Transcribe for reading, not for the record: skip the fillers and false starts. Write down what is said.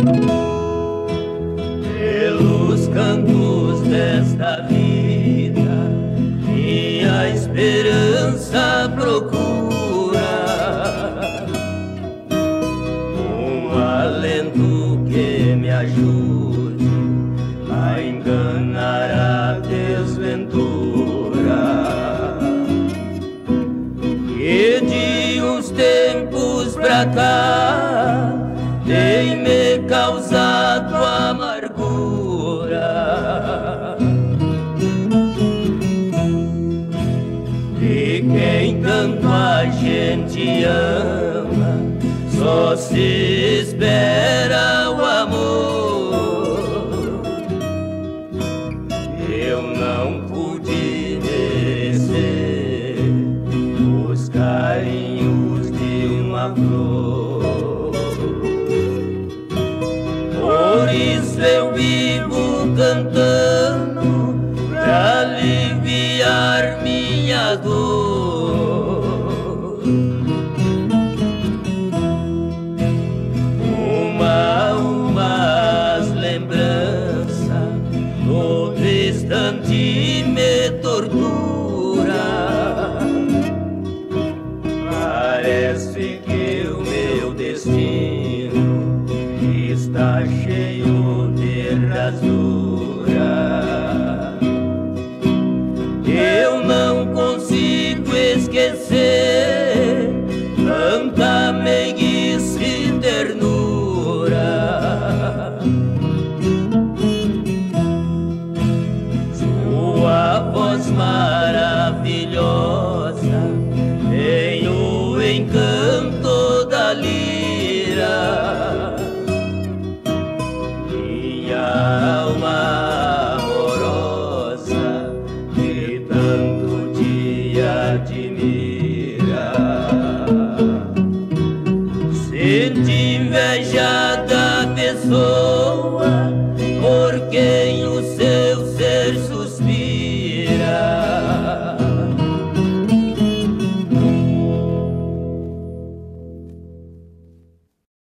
Pelos cantos desta vida, minha esperança procura um alento que me ajude a enganar a desventura, que de uns tempos pra cá tem me causado amargura. E quem tanto a gente ama, só se espera o amor. Eu não pude merecer os carinhos de uma flor. Por isso eu vivo cantando pra aliviar minha dor. Umas lembranças todo instante me tortura. Parece que o meu destino está cheio de rasura. Eu não consigo esquecer tanta meiguice e ternura. Sua voz maravilhosa tem o encanto da lira. Minha alma amorosa que tanto te admira.